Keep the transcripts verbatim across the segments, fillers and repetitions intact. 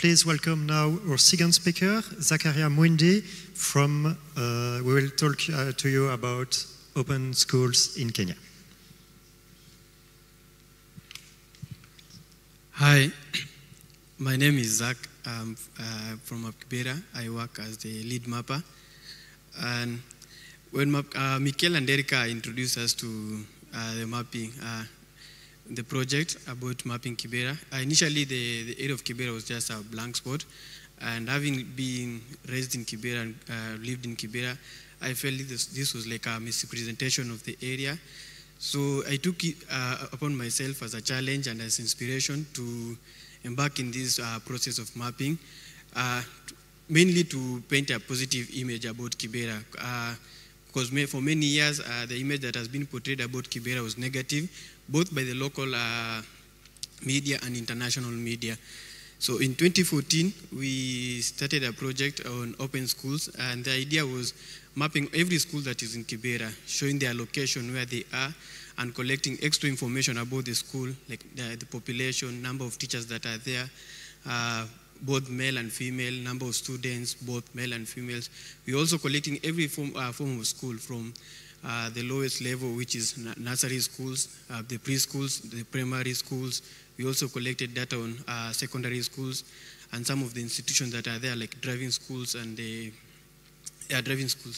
please welcome now our second speaker, Zacharia Muindi, from, uh, we will talk uh, to you about open schools in Kenya. Hi, my name is Zach. I'm uh, from Map Kibera. I work as the lead mapper. And when Map, uh, Mikel and Erica introduced us to uh, the mapping, uh, the project about mapping Kibera, uh, initially the, the area of Kibera was just a blank spot. And having been raised in Kibera and uh, lived in Kibera, I felt this, this was like a misrepresentation of the area. So I took it uh, upon myself as a challenge and as inspiration to embark in this uh, process of mapping, uh, mainly to paint a positive image about Kibera. Uh, because for many years, uh, the image that has been portrayed about Kibera was negative, both by the local uh, media and international media. So in twenty fourteen, we started a project on open schools, and the idea was mapping every school that is in Kibera, showing their location, where they are, and collecting extra information about the school, like the, the population, number of teachers that are there, uh, both male and female, number of students, both male and females. We're also collecting every form, uh, form of school, from uh, the lowest level, which is nursery schools, uh, the preschools, the primary schools. We also collected data on uh, secondary schools and some of the institutions that are there, like driving schools and the yeah, driving schools.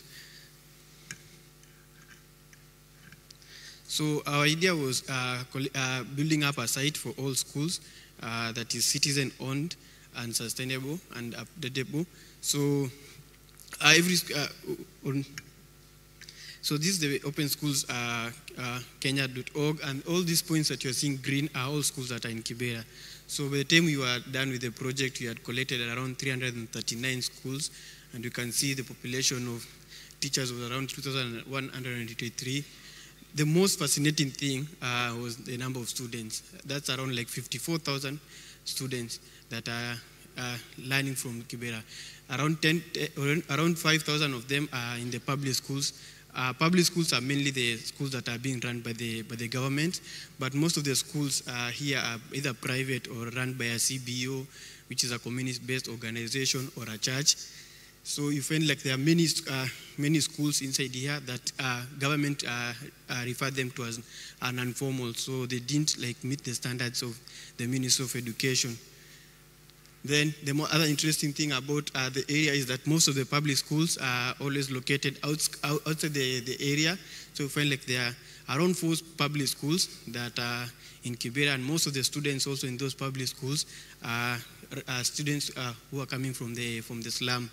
So our idea was uh, uh, building up a site for all schools uh, that is citizen-owned and sustainable and updatable. So uh, every uh, on, so this is the OpenSchools uh, uh, Kenya dot org, and all these points that you're seeing green are all schools that are in Kibera. So by the time we were done with the project, we had collected around three hundred thirty-nine schools, and you can see the population of teachers was around two thousand one hundred eighty-three. The most fascinating thing uh, was the number of students. That's around like fifty-four thousand students that are uh, learning from Kibera. Around, ten, around five thousand of them are in the public schools. Uh, public schools are mainly the schools that are being run by the, by the government, but most of the schools uh, here are either private or run by a C B O, which is a community-based organization, or a church. So you find like there are many, uh, many schools inside here that uh, government uh, uh, refer them to as an informal, so they didn't like meet the standards of the Ministry of Education. Then the more other interesting thing about uh, the area is that most of the public schools are always located outs outside the, the area. So you find like there are around four public schools that are in Kibera, and most of the students also in those public schools are, are students uh, who are coming from the, from the slum.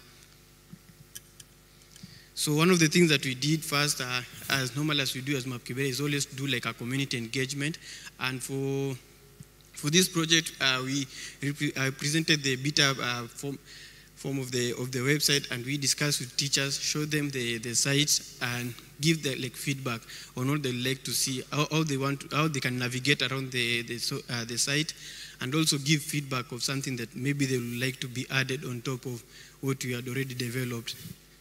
So one of the things that we did first, uh, as normal as we do as Map Kibera, is always do like a community engagement. And for for this project, uh, we uh, presented the beta uh, form, form of the of the website, and we discussed with teachers, show them the the site, and give them like feedback on what they like to see, how, how they want, to, how they can navigate around the the, so, uh, the site, and also give feedback of something that maybe they would like to be added on top of what we had already developed.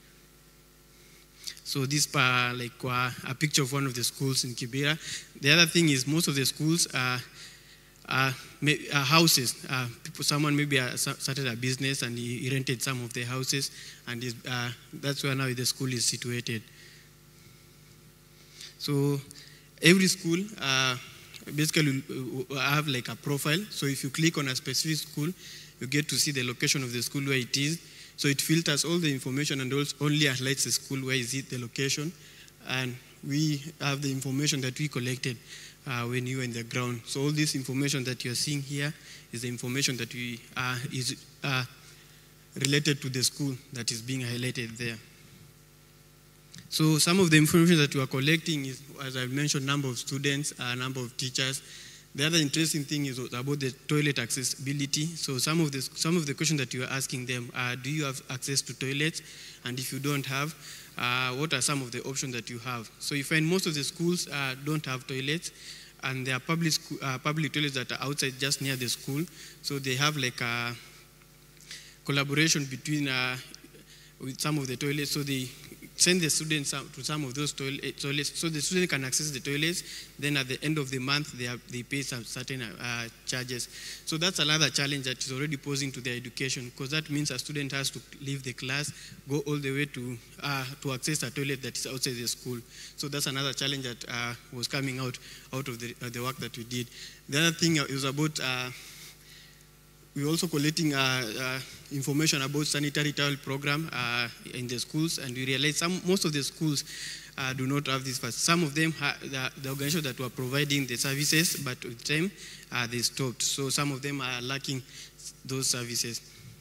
So this uh, like uh, a picture of one of the schools in Kibera. The other thing is most of the schools are, are, are houses. Uh, people, someone maybe uh, started a business and he, he rented some of the houses, and uh, that's where now the school is situated. So every school uh, basically have like a profile. So if you click on a specific school, you get to see the location of the school where it is. So it filters all the information and only highlights the school where is it, the location. And we have the information that we collected uh, when you were in the ground. So all this information that you're seeing here is the information that we uh, is uh, related to the school that is being highlighted there. So some of the information that we are collecting is, as I mentioned, number of students, uh, number of teachers. The other interesting thing is about the toilet accessibility. So some of the, some of the questions that you are asking them are, do you have access to toilets? And if you don't have, uh, what are some of the options that you have? So you find most of the schools uh, don't have toilets, and there are public, school, uh, public toilets that are outside just near the school. So they have like a collaboration between uh, with some of the toilets. So they send the students to some of those toilets, so the student can access the toilets. Then at the end of the month, they, have, they pay some certain uh, charges. So that's another challenge that is already posing to their education, because that means a student has to leave the class, go all the way to uh, to access a toilet that is outside the school. So that's another challenge that uh, was coming out out of the, uh, the work that we did. The other thing was about uh, we're also collecting uh, uh, information about sanitary towel program uh, in the schools, and we realize some most of the schools uh, do not have this. Some of them, ha the, the organizations that were providing the services, but with time uh, they stopped. So some of them are lacking those services.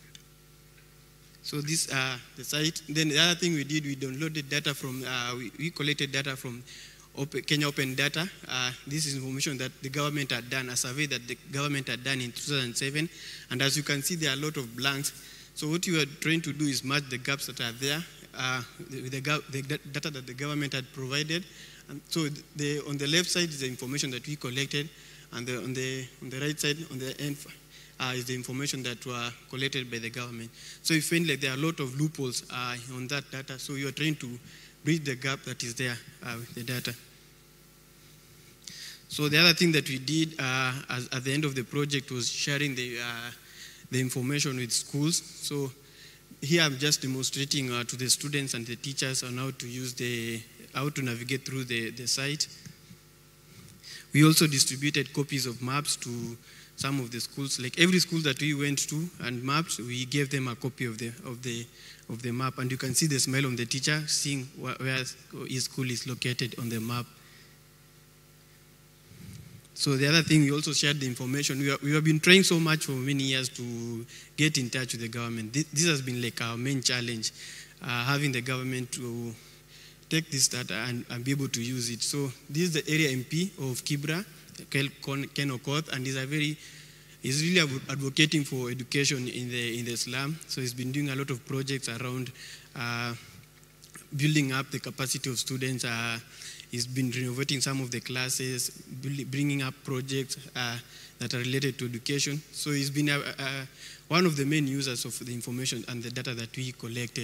So this uh, the site. Then the other thing we did, we downloaded data from, uh, we, we collected data from Open, Kenya Open Data. Uh, this is information that the government had done, a survey that the government had done in two thousand seven. And as you can see, there are a lot of blanks. So what you are trying to do is match the gaps that are there uh, with the, the data that the government had provided. And so the, on the left side is the information that we collected, and the, on, the, on the right side, on the end, uh, is the information that were collected by the government. So you find like there are a lot of loopholes uh, on that data. So you are trying to bridge the gap that is there uh, with the data. So the other thing that we did uh, as, at the end of the project was sharing the, uh, the information with schools. So here I'm just demonstrating uh, to the students and the teachers on how to use the, how to navigate through the, the site. We also distributed copies of maps to some of the schools. Like every school that we went to and maps, we gave them a copy of the, of the, of the map, and you can see the smile on the teacher seeing where his school is located on the map. So the other thing, we also shared the information. We, are, we have been trying so much for many years to get in touch with the government. This, this has been like our main challenge, uh, having the government to take this data and, and be able to use it. So this is the area M P of Kibera, Ken Okoth, and he's a very He's really advocating for education in the in the slum. So he's been doing a lot of projects around uh, building up the capacity of students. Uh, he's been renovating some of the classes, bringing up projects uh, that are related to education. So he's been a, a, one of the main users of the information and the data that we collected.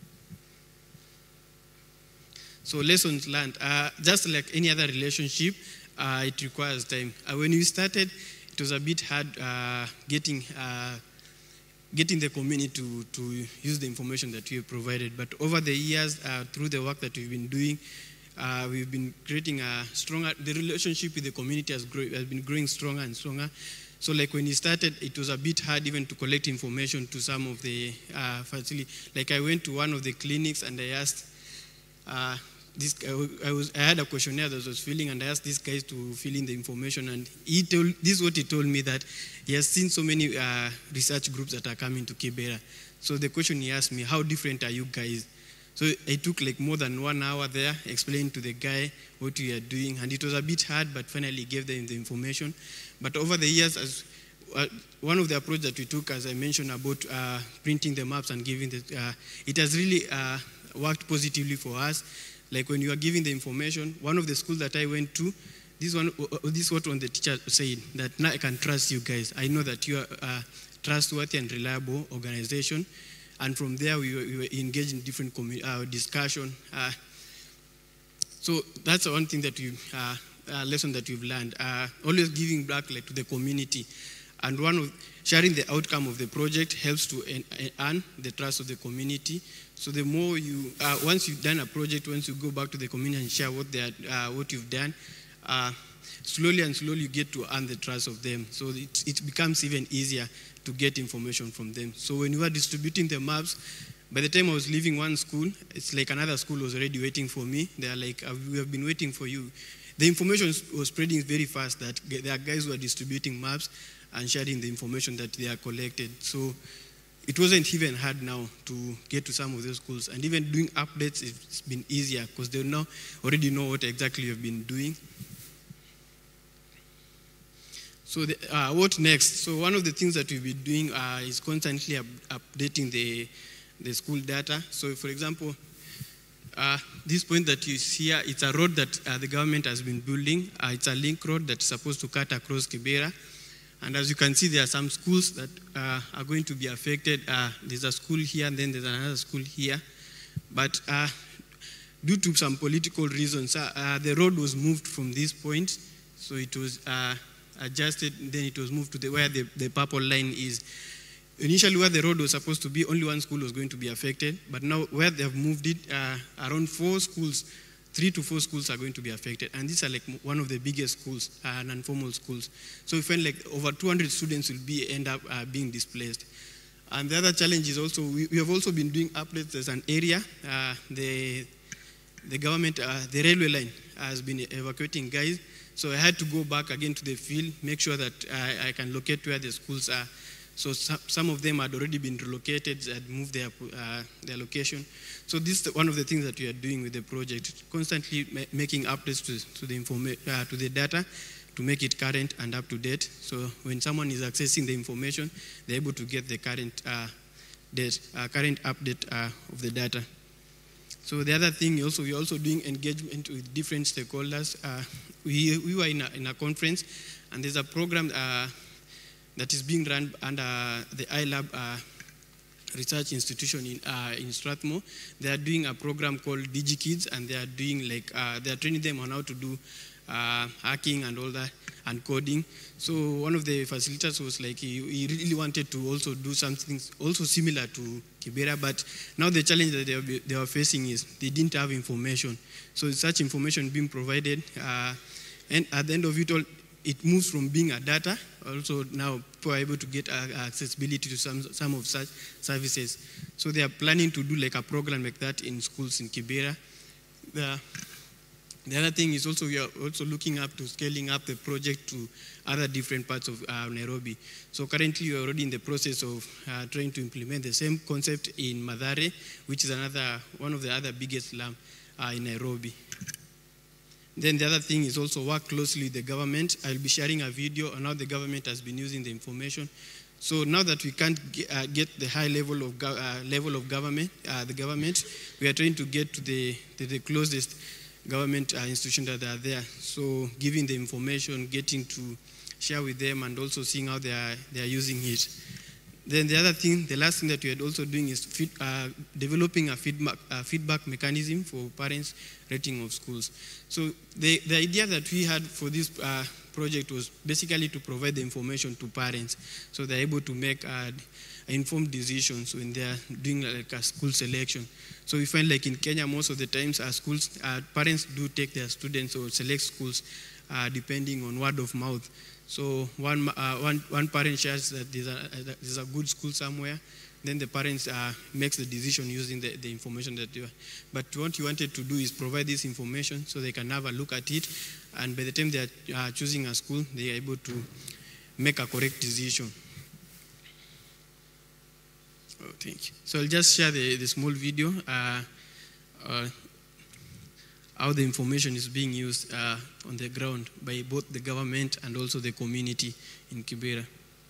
So lessons learned. Uh, just like any other relationship, uh, it requires time. Uh, when we started, it was a bit hard uh, getting uh, getting the community to, to use the information that we have provided. But over the years, uh, through the work that we've been doing, uh, we've been creating a stronger, the relationship with the community has, grow, has been growing stronger and stronger. So like when we started, it was a bit hard even to collect information to some of the uh, facilities. Like I went to one of the clinics and I asked, uh, This, I, was, I had a questionnaire that I was filling, and I asked these guys to fill in the information, and he told, this is what he told me, that he has seen so many uh, research groups that are coming to Kibera. So the question he asked me, how different are you guys? So I took like more than one hour there, explaining to the guy what we are doing, and it was a bit hard, but finally gave them the information. But over the years, as uh, one of the approaches that we took, as I mentioned about uh, printing the maps and giving the, uh, it has really uh, worked positively for us. Like when you are giving the information, one of the schools that I went to, this one, this is what one the teacher said, that now I can trust you guys. I know that you are a trustworthy and reliable organization. And from there, we were, we were engaged in different uh, discussion. Uh, so that's one thing that we, uh, a lesson that we've learned. Uh, always giving back like, to the community. And one of sharing the outcome of the project helps to earn the trust of the community. So the more you, uh, once you've done a project, once you go back to the community and share what they are, uh, what you've done, uh, slowly and slowly you get to earn the trust of them. So it, it becomes even easier to get information from them. So when you are distributing the maps, by the time I was leaving one school, it's like another school was already waiting for me. They are like, we have been waiting for you. The information was spreading very fast that there are guys who are distributing maps and sharing the information that they are collected. So it wasn't even hard now to get to some of those schools. And even doing updates, it's been easier because they now already know what exactly you've been doing. So the, uh, what next? So one of the things that we've been doing uh, is constantly up updating the, the school data. So for example, uh, this point that you see here, it's a road that uh, the government has been building. Uh, it's a link road that's supposed to cut across Kibera. And as you can see, there are some schools that uh, are going to be affected. Uh, there's a school here, and then there's another school here. But uh, due to some political reasons, uh, uh, the road was moved from this point, so it was uh, adjusted, then it was moved to the, where the, the purple line is. Initially, where the road was supposed to be, only one school was going to be affected, but now where they have moved it, uh, around four schools, three to four schools are going to be affected, and these are like one of the biggest schools, uh, non-formal schools. So we find like over two hundred students will be end up uh, being displaced. And the other challenge is also, we, we have also been doing updates as an area. Uh, the, the government, uh, the railway line has been evacuating guys, so I had to go back again to the field, make sure that I, I can locate where the schools are. So some, some of them had already been relocated, had moved their, uh, their location. So this is one of the things that we are doing with the project, constantly ma making updates to, to, the informa uh, to the data to make it current and up to date. So when someone is accessing the information, they're able to get the current, uh, date, uh, current update uh, of the data. So the other thing also, we're also doing engagement with different stakeholders. Uh, we, we were in a, in a conference, and there's a program uh, that is being run under the iLab uh, research institution in, uh, in Strathmore. They are doing a program called DigiKids, and they are doing like, uh, they are training them on how to do uh, hacking and all that, and coding. So one of the facilitators was like, he, he really wanted to also do something also similar to Kibera, but now the challenge that they are, they are facing is they didn't have information. So such information being provided, uh, and at the end of it all, it moves from being a data, also now people are able to get accessibility to some, some of such services. So they are planning to do like a program like that in schools in Kibera. The, the other thing is also we are also looking up to scaling up the project to other different parts of uh, Nairobi. So currently we are already in the process of uh, trying to implement the same concept in Mathare, which is another, one of the other biggest slums uh, in Nairobi. Then the other thing is also work closely with the government. I'll be sharing a video on how the government has been using the information. So now that we can't get, uh, get the high level of, uh, level of government, uh, the government, we are trying to get to the, to the closest government uh, institution that are there. So giving the information, getting to share with them, and also seeing how they are, they are using it. Then the other thing, the last thing that we are also doing is feed, uh, developing a feedback, uh, feedback mechanism for parents' rating of schools. So the, the idea that we had for this uh, project was basically to provide the information to parents so they're able to make uh, informed decisions when they're doing like a school selection. So we find like in Kenya, most of the times our schools, uh, parents do take their students or select schools uh, depending on word of mouth. So one, uh, one, one parent shares that there's a, there's a good school somewhere, then the parents uh, makes the decision using the, the information that you are. But what you wanted to do is provide this information so they can have a look at it, and by the time they are uh, choosing a school, they are able to make a correct decision. Oh, thank you. So I'll just share the, the small video, uh, uh, how the information is being used uh, on the ground by both the government and also the community in Kibera.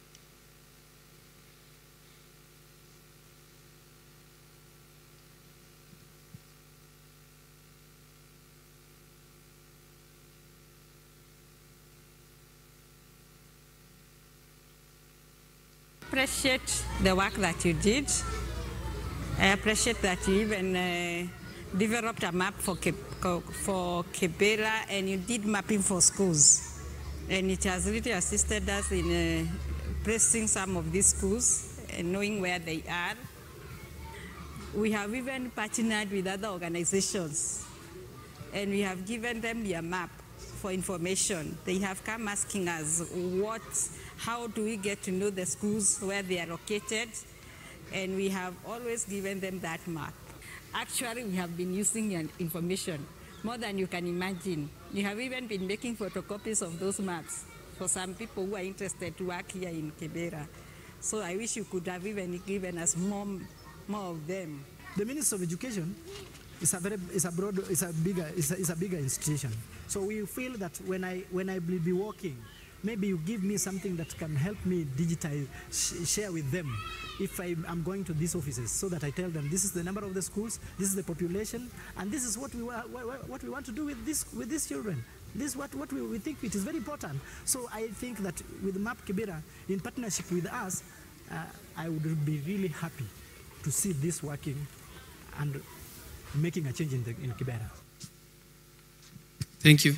Appreciate the work that you did. I appreciate that you even uh, developed a map for, Ke for Kibera, and you did mapping for schools. And it has really assisted us in uh, placing some of these schools and knowing where they are. We have even partnered with other organizations, and we have given them their map for information. They have come asking us, what, how do we get to know the schools, where they are located? And we have always given them that map. Actually, we have been using your information more than you can imagine. You have even been making photocopies of those maps for some people who are interested to work here in Kibera. So I wish you could have even given us more, more of them. The Ministry of Education is a very, is a broad, is a bigger, is a, is a bigger institution. So we feel that when I, when I will be working, maybe you give me something that can help me digitize, sh share with them if I, I'm going to these offices, so that I tell them this is the number of the schools, this is the population, and this is what we, what, what we want to do with, this, with these children. This is what, what we, we think it is very important. So I think that with Map Kibera, in partnership with us, uh, I would be really happy to see this working and making a change in, the, in Kibera. Thank you.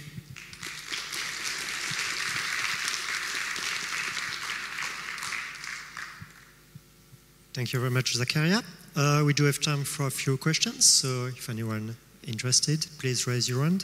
Thank you very much, Zacharia. Uh, we do have time for a few questions, so if anyone interested, please raise your hand.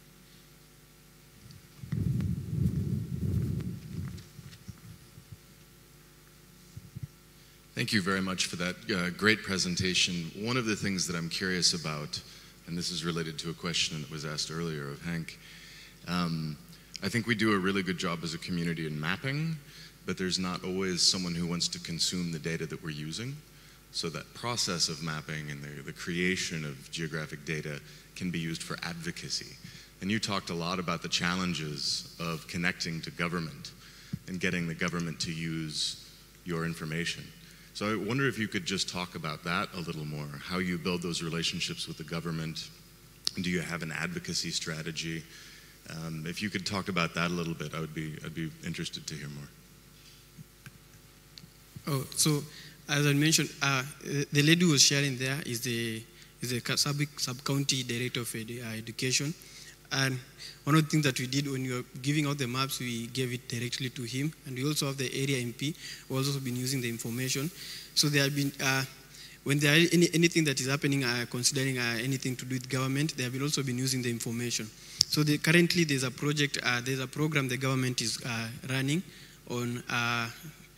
Thank you very much for that uh, great presentation. One of the things that I'm curious about, and this is related to a question that was asked earlier of Hank, um, I think we do a really good job as a community in mapping, but there's not always someone who wants to consume the data that we're using. So that process of mapping and the, the creation of geographic data can be used for advocacy. And you talked a lot about the challenges of connecting to government and getting the government to use your information. So I wonder if you could just talk about that a little more, how you build those relationships with the government. Do you have an advocacy strategy? Um, if you could talk about that a little bit, I would be, I'd be interested to hear more. Oh, so as I mentioned, uh, the lady who was sharing there is the is the sub sub county director of ed, uh, education, and one of the things that we did when we were giving out the maps, we gave it directly to him, and we also have the area M P who has also been using the information. So there have been uh, when there are any, anything that is happening, uh, considering uh, anything to do with government, they have been also been using the information. So the, currently there's a project, uh, there's a program the government is uh, running on. Uh,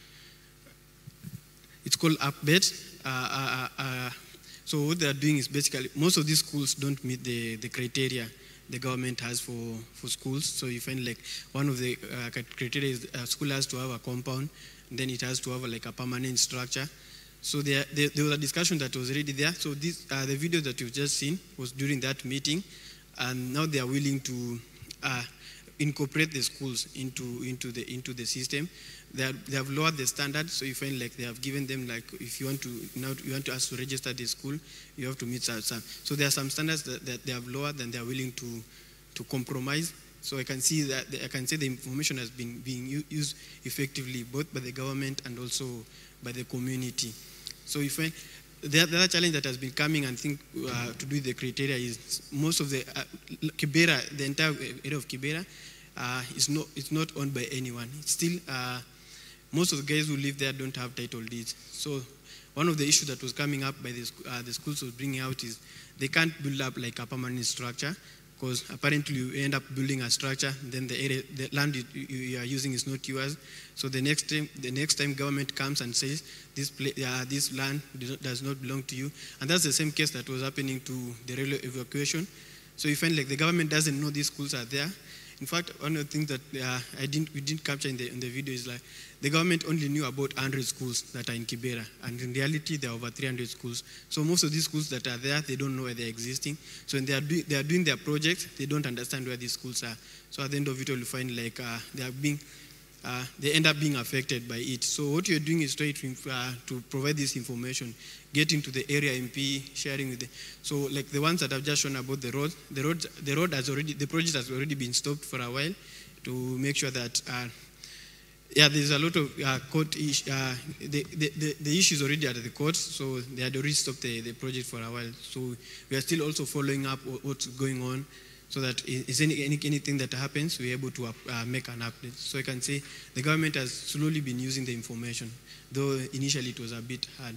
It's called Update. Uh, uh, uh, so what they are doing is basically, most of these schools don't meet the, the criteria the government has for, for schools. So you find like one of the uh, criteria is a school has to have a compound, and then it has to have a, like a permanent structure. So there, there, there was a discussion that was already there. So this, uh, the video that you've just seen was during that meeting, and now they are willing to uh, incorporate the schools into, into, the, into the system. They, are, they have lowered the standard, so you find like they have given them like if you want to now you want to ask to register the school, you have to meet some. So there are some standards that, that they have lowered and they are willing to to compromise. So I can see that I can say the information has been being used effectively both by the government and also by the community. So if I, the other challenge that has been coming and think uh, to do with the criteria is most of the uh, Kibera, the entire area of Kibera, uh, is not it's not owned by anyone. It's still. Uh, Most of the guys who live there don't have title deeds. So one of the issues that was coming up by the, uh, the schools was bringing out is they can't build up like a permanent structure because apparently you end up building a structure, then the area, the land you, you are using is not yours. So the next time, the next time government comes and says this play, uh, this land does not belong to you, and that's the same case that was happening to the railway evacuation. So you find like the government doesn't know these schools are there. In fact, one of the things that uh, I didn't, we didn't capture in the, in the video is like the government only knew about one hundred schools that are in Kibera, and in reality there are over three hundred schools. So most of these schools that are there, they don't know where they're existing. So when they are, do, they are doing their projects, they don't understand where these schools are. So at the end of it, you'll find like uh, they are being, uh, they end up being affected by it. So what you're doing is trying to, uh, to provide this information, get into the area M P, sharing with the, so like the ones that I've just shown about the road, the road, the road has already, the project has already been stopped for a while to make sure that, uh, yeah, there's a lot of uh, court ish, uh, the, the, the, the issue is already at the court, so they had already stopped the, the project for a while. So we are still also following up what's going on, so that is any, any anything that happens, we're able to uh, make an update. So I can say the government has slowly been using the information, though initially it was a bit hard.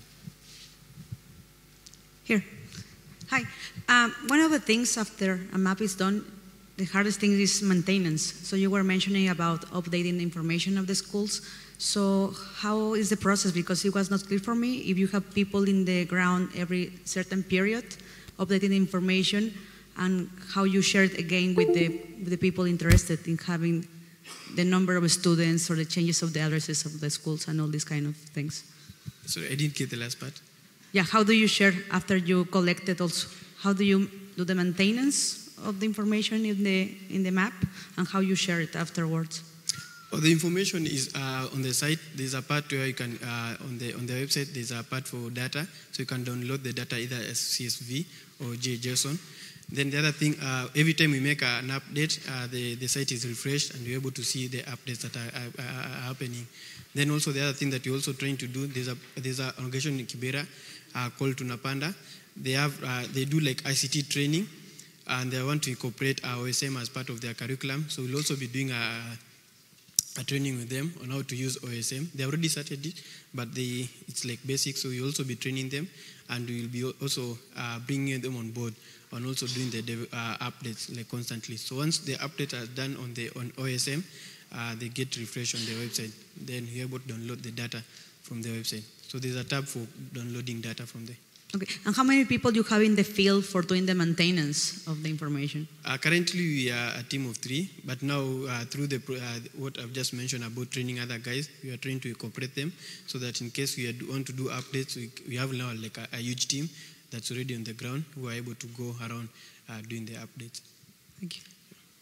Here. Hi. Um, one of the things after a map is done, the hardest thing is maintenance. So you were mentioning about updating the information of the schools. So how is the process? Because it was not clear for me. If you have people in the ground every certain period, updating the information, and how you share it again with the, with the people interested in having the number of students or the changes of the addresses of the schools and all these kind of things. Sorry, I didn't get the last part. Yeah, how do you share after you collect it also? How do you do the maintenance of the information in the, in the map, and how you share it afterwards? Well, the information is uh, on the site. There's a part where you can, uh, on, the, on the website, there's a part for data, so you can download the data either as C S V or JSON. Then the other thing, uh, every time we make an update, uh, the, the site is refreshed and you're able to see the updates that are, are, are happening. Then also the other thing that you're also trying to do, there's a there's an organization in Kibera uh, called Tunapanda. they have uh, they do like I C T training, and they want to incorporate our O S M as part of their curriculum. So we'll also be doing a, a training with them on how to use O S M. They already started it, but they, it's like basic, so we'll also be training them, and we'll be also uh, bringing them on board and also doing the uh, updates like constantly. So once the update are done on the on O S M, uh, they get refreshed on the website. Then you're able to download the data from the website. So there's a tab for downloading data from there. Okay, and how many people you have in the field for doing the maintenance of the information? Uh, currently, we are a team of three, but now uh, through the uh, what I've just mentioned about training other guys, we are trying to incorporate them so that in case we want to do updates, we, we have now like a, a huge team that's already on the ground who are able to go around uh, doing the updates. Thank you.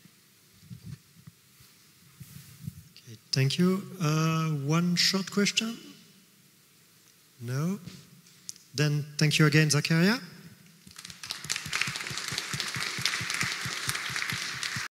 Okay, thank you. Uh, one short question? No? Then thank you again, Zacharia.